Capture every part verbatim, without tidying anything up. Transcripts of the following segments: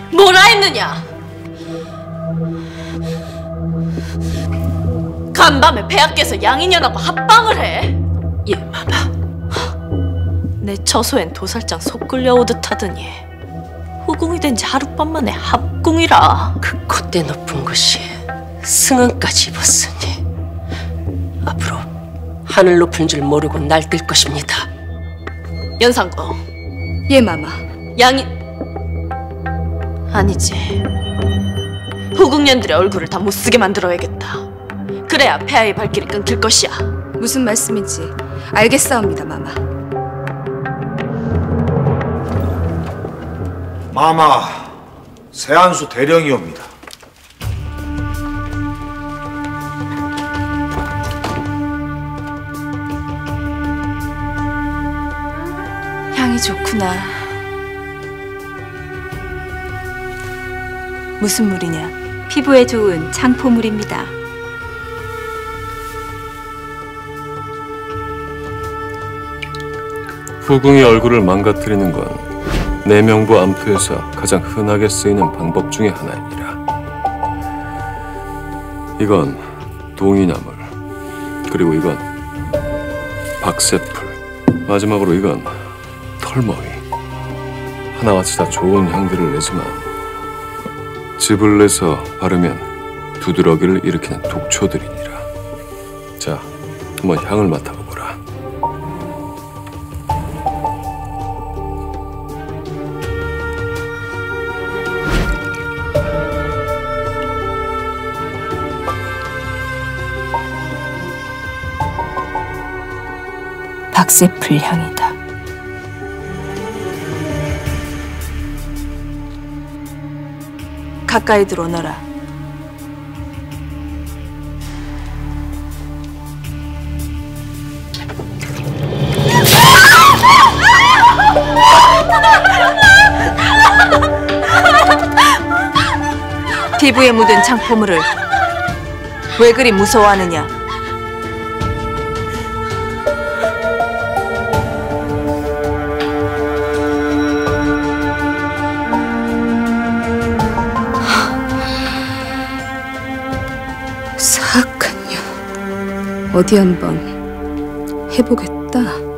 뭐라 했느냐? 간밤에 폐하께서 양인연하고 합방을 해? 예, 마마. 내 처소엔 도살장 속 끌려오듯 하더니 후궁이 된 지 하룻밤 만에 합궁이라. 그 콧대 높은 것이 승은까지 입었으니 앞으로 하늘 높은 줄 모르고 날뛸 것입니다. 연상궁. 예, 마마. 양인... 아니지. 후궁년들의 얼굴을 다 못쓰게 만들어야겠다. 그래야 폐하의 발길이 끊길 것이야. 무슨 말씀인지 알겠사옵니다, 마마. 마마, 세안수 대령이옵니다. 향이 좋구나. 무슨 물이냐? 피부에 좋은 창포물입니다. 후궁의 얼굴을 망가뜨리는 건 내명부 암투에서 가장 흔하게 쓰이는 방법 중에 하나이니라. 이건 동이나물, 그리고 이건 박새풀, 마지막으로 이건 털머위. 하나같이 다 좋은 향들을 내지만 즙을 내서 바르면 두드러기를 일으키는 독초들이니라. 자, 한번 향을 맡아보거라. 박새풀 향이다. 가까이 들어오너라. 피부에 묻은 창포물을 왜 그리 무서워하느냐? 사악한 년. 어디 한번 해보겠다.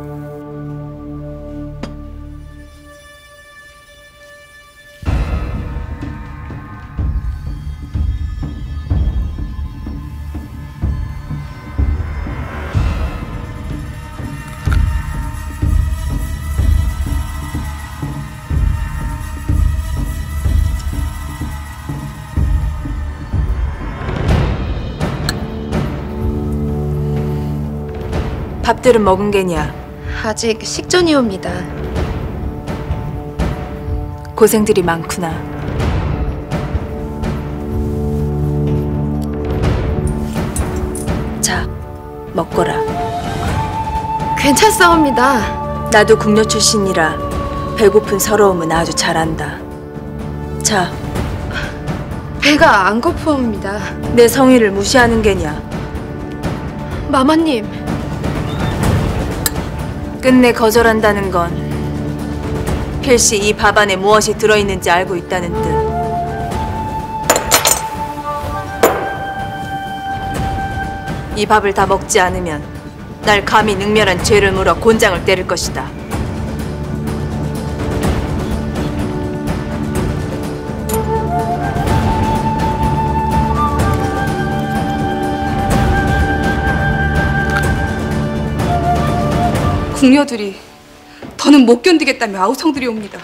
밥들은 먹은 게냐? 아직 식전이옵니다. 고생들이 많구나. 자, 먹거라. 괜찮사옵니다. 나도 궁녀 출신이라 배고픈 서러움은 아주 잘 안다. 자, 배가 안 고프옵니다. 내 성의를 무시하는 게냐? 마마님. 끝내 거절한다는 건 필시 이 밥 안에 무엇이 들어있는지 알고 있다는 뜻. 이 밥을 다 먹지 않으면 날 감히 능멸한 죄를 물어 곤장을 때릴 것이다. 궁녀들이 더는 못 견디겠다며 아우성들이 옵니다.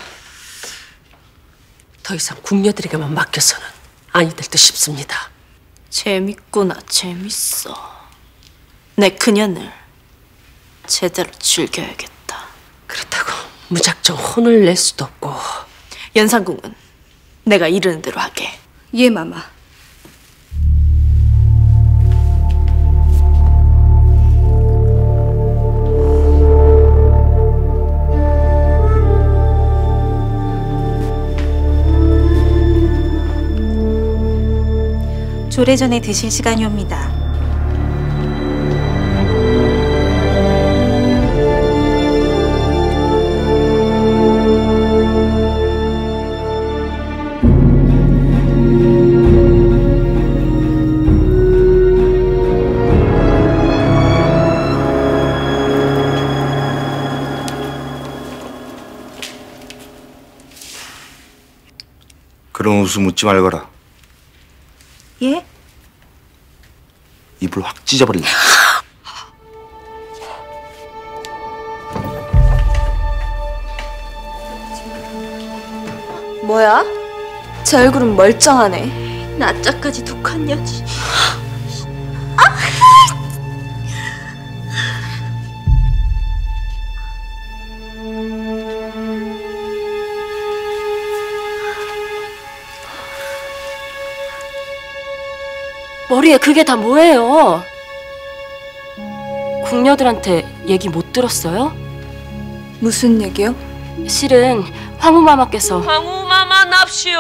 더 이상 궁녀들에게만 맡겨서는 아니 될 듯 싶습니다. 재밌구나, 재밌어. 내 그년을 제대로 즐겨야겠다. 그렇다고 무작정 혼을 낼 수도 없고. 연산궁은 내가 이르는 대로 하게. 예, 마마. 조례전에 드실 시간이 옵니다. 그런 웃음 웃지 말거라. 예? 입을 확 찢어버릴래. 뭐야? 제 얼굴은 멀쩡하네. 나짜까지 독한 여지. 머리에 그게 다 뭐예요? 궁녀들한테 얘기 못 들었어요? 무슨 얘기요? 실은 황후마마께서 황후마마 납시오.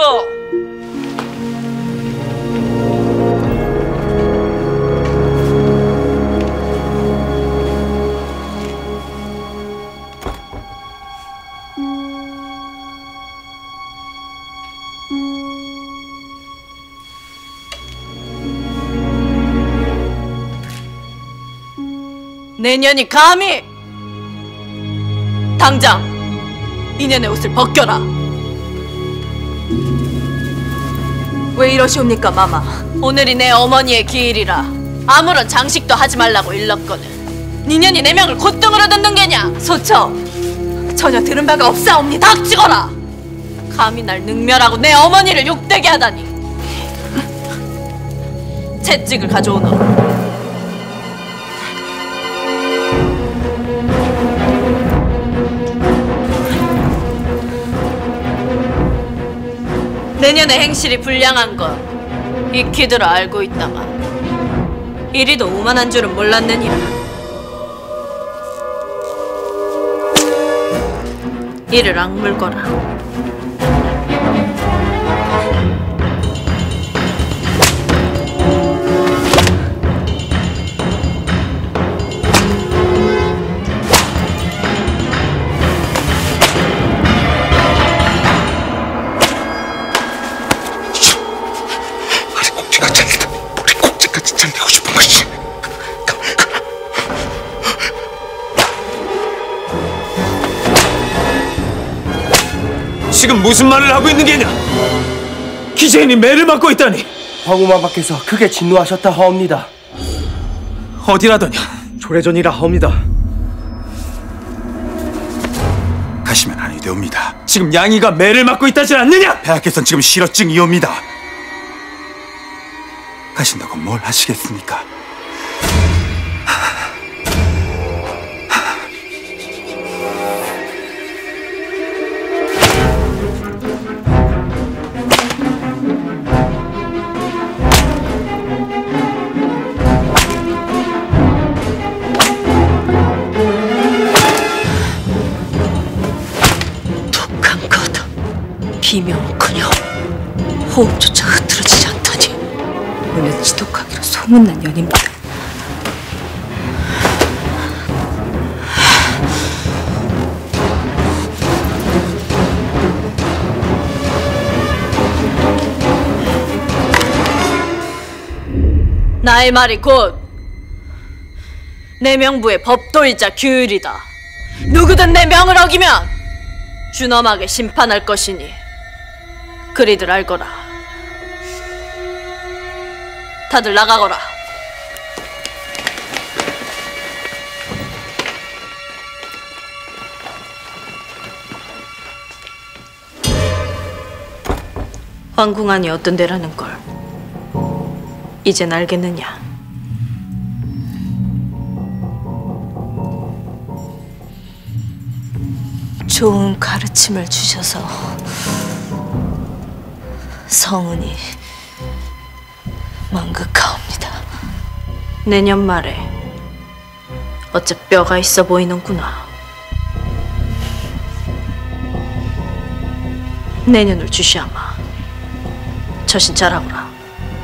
내년이 감히 당장 이년의 옷을 벗겨라. 왜 이러시옵니까, 마마? 오늘이 내 어머니의 기일이라 아무런 장식도 하지 말라고 일렀거늘 니년이 내 명을 콧등으로 듣는 게냐? 소처, 전혀 들은 바가 없사옵니다. 닥치거라. 감히 날 능멸하고 내 어머니를 욕되게 하다니. 채찍을 가져오너라. 내년의 행실이 불량한 건 익히들어 알고 있다만 이리도 오만한 줄은 몰랐느니라. 이를 악물거라. 지금 무슨 말을 하고 있는 게냐? 기재인이 매를 맞고 있다니. 황후마마께서 크게 진노하셨다 하옵니다. 어디라더냐? 조례전이라 하옵니다. 가시면 아니 되옵니다. 지금 양이가 매를 맞고 있다지 않느냐? 폐하께서는 지금 실어증이옵니다. 가신다고 뭘 하시겠습니까? 비명은커녕 호흡조차 흐트러지지 않다니. 원래 지독하기로 소문난 년입니다. 나의 말이 곧 내 명부의 법도이자 규율이다. 누구든 내 명을 어기면 준엄하게 심판할 것이니 그리들 알거라. 다들 나가거라. 황궁안이 어떤 데라는 걸 이젠 알겠느냐? 좋은 가르침을 주셔서 성은이 망극하옵니다. 내년 말에 어째 뼈가 있어 보이는구나. 내년을 주시아마 처신 잘하거라.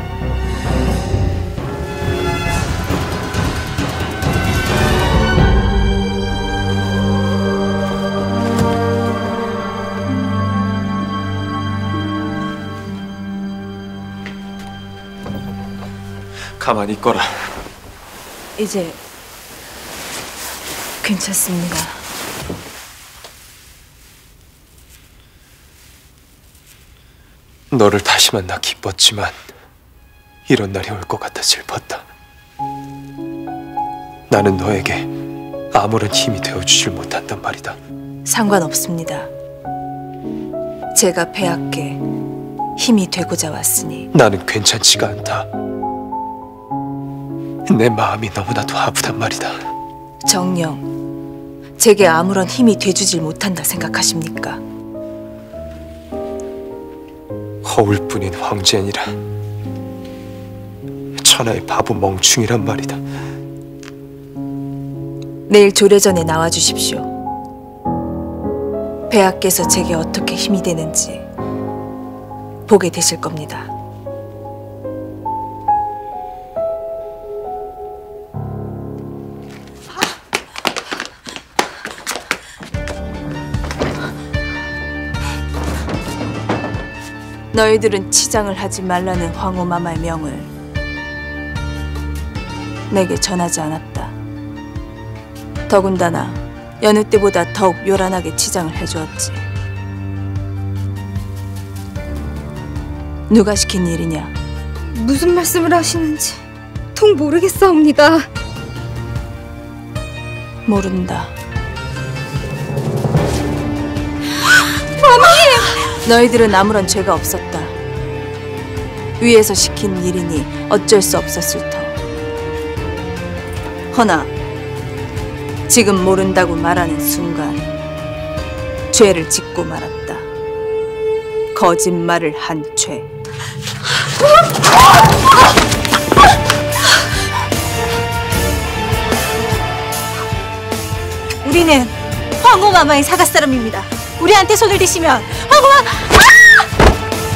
가만히 있거라. 이제 괜찮습니다. 너를 다시 만나 기뻤지만 이런 날이 올 것 같아 슬펐다. 나는 너에게 아무런 힘이 되어주질 못한단 말이다. 상관없습니다. 제가 배학께 힘이 되고자 왔으니. 나는 괜찮지가 않다. 내 마음이 너무나도 아프단 말이다. 정녕, 제게 아무런 힘이 돼주질 못한다 생각하십니까? 허울뿐인 황제니라 천하의 바보 멍충이란 말이다. 내일 조례전에 나와주십시오. 배하께서 제게 어떻게 힘이 되는지 보게 되실 겁니다. 너희들은 치장을 하지 말라는 황후마마의 명을 내게 전하지 않았다. 더군다나 여느 때보다 더욱 요란하게 치장을 해주었지. 누가 시킨 일이냐? 무슨 말씀을 하시는지 통 모르겠사옵니다. 모른다. 어머니! 너희들은 아무런 죄가 없었다. 위에서 시킨 일이니 어쩔 수 없었을 터. 허나 지금 모른다고 말하는 순간 죄를 짓고 말았다. 거짓말을 한 죄. 우리는 황후마마의 사갓사람입니다. 우리한테 손을 대시면 황후마... 아!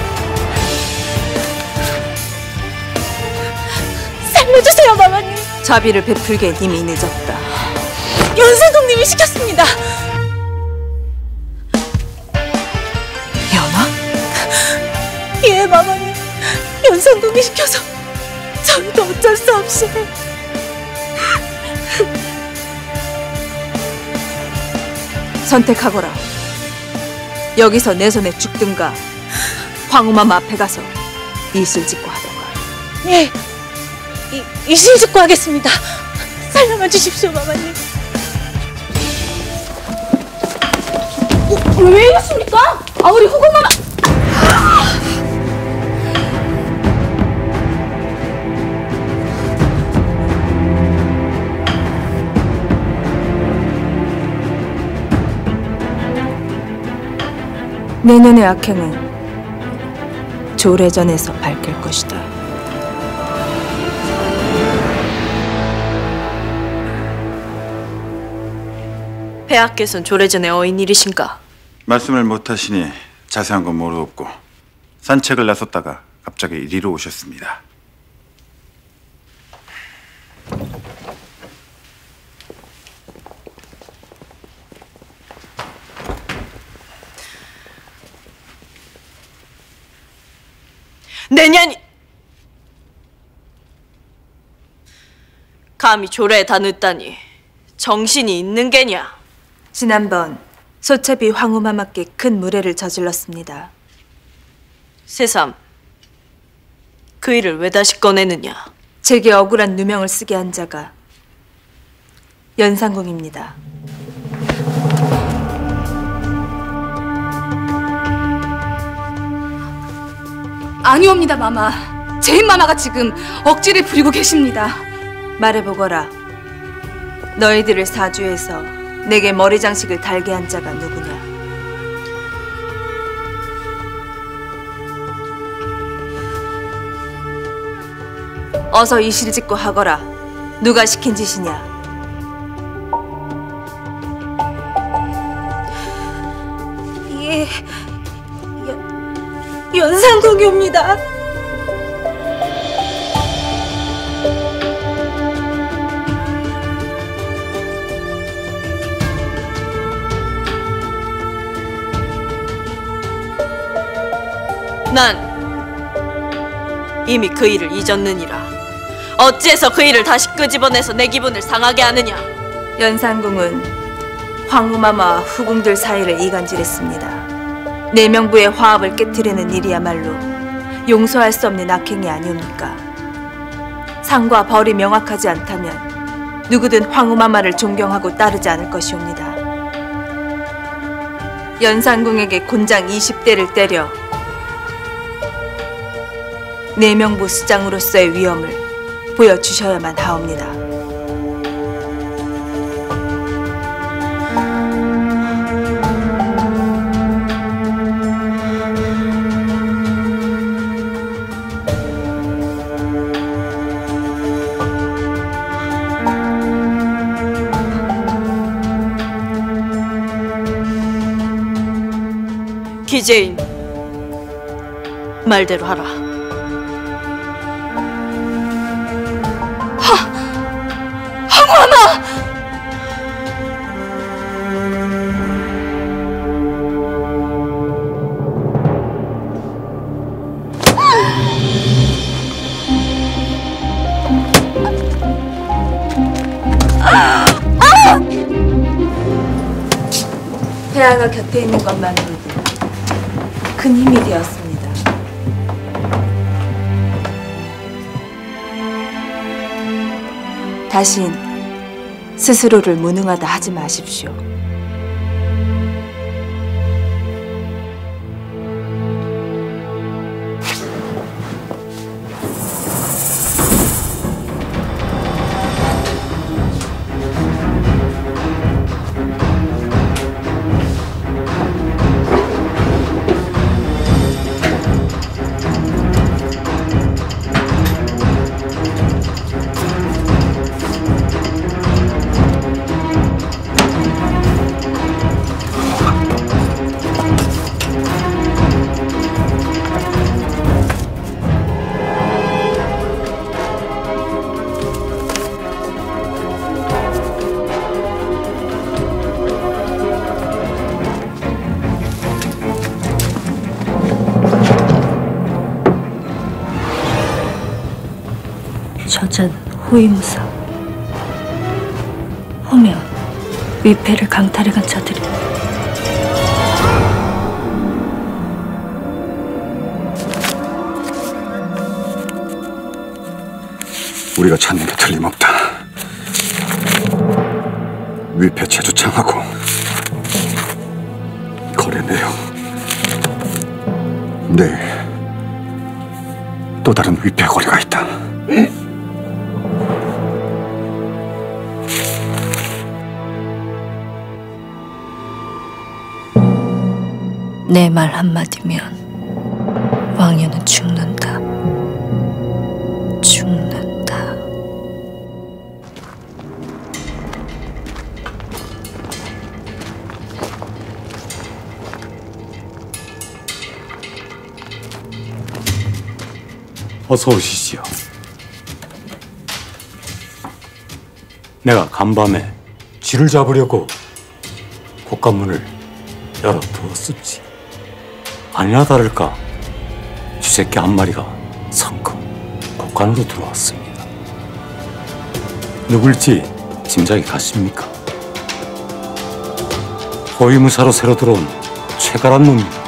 살려주세요, 마마님. 자비를 베풀기엔 이미 늦었다. 연산동님이 시켰습니다. 연아? 예, 마마님. 연산동이 시켜서 저희도 어쩔 수 없이. 선택하거라. 여기서 내 손에 죽든가 황후마마 앞에 가서 이실 짓고 하던가. 예, 이, 이실 짓고 하겠습니다. 살려만 주십시오, 마마님. 어, 왜 이러십니까? 아, 우리 후궁마마... 내년의 악행은 조례전에서 밝힐 것이다. 폐하께서는 조례전에 어인 일이신가? 말씀을 못하시니 자세한 건 모르겠고 산책을 나섰다가 갑자기 이리로 오셨습니다. 내년이... 감히 조례에 다 늦다니 정신이 있는 게냐? 지난번 소첩이 황후마마께 큰 무례를 저질렀습니다. 새삼, 그 일을 왜 다시 꺼내느냐? 제게 억울한 누명을 쓰게 한 자가 연산궁입니다. 아니옵니다, 마마. 제인마마가 지금 억지를 부리고 계십니다. 말해보거라. 너희들을 사주해서 내게 머리 장식을 달게 한 자가 누구냐? 어서 이실 짓고 하거라. 누가 시킨 짓이냐? 예, 연, 연산궁이옵니다. 난 이미 그 일을 잊었느니라. 어찌해서 그 일을 다시 끄집어내서 내 기분을 상하게 하느냐? 연산궁은 황후마마와 후궁들 사이를 이간질했습니다. 내명부의 화합을 깨트리는 일이야말로 용서할 수 없는 악행이 아니옵니까? 상과 벌이 명확하지 않다면 누구든 황후마마를 존경하고 따르지 않을 것이옵니다. 연산궁에게 곤장 이십 대를 때려 내명부 수장으로서의 위엄을 보여주셔야만 하옵니다. 기재인, 말대로 하라. 황후마마! 폐하가 곁에 있는 것만으로도 큰 힘이 되었습니다. 다신 스스로를 무능하다 하지 마십시오. 저자는 호위무사. 오면 위패를 강탈해간 자들이 우리가 찾는 게 틀림없다. 위패 제주창하고 거래 내용. 네, 또 다른 위패 거래가 있다. 내 말 한마디면 왕녀는 죽는다. 죽는다. 어서 오시지요. 내가 간밤에 쥐를 잡으려고 곳간문을 열어두었었지. 아니나 다를까 쥐새끼 한 마리가 성큼 곳간으로 들어왔습니다. 누굴지 짐작이 가십니까? 호위무사로 새로 들어온 최가란 놈입니다.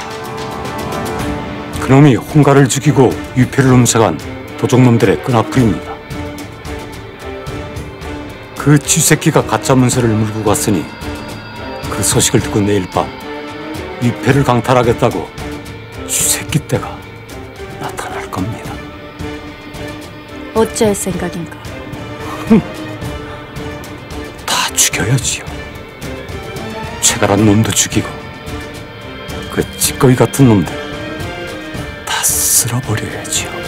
그놈이 홍가를 죽이고 위패를 훔쳐간 도적놈들의 끈앞풀입니다. 그 쥐새끼가 가짜 문서를 물고 갔으니 그 소식을 듣고 내일 밤 위패를 강탈하겠다고 쥐새끼 떼가 나타날 겁니다. 어찌할 생각인가? 다 죽여야지요. 최가란 놈도 죽이고 그 찌꺼기 같은 놈들 다 쓸어버려야지요.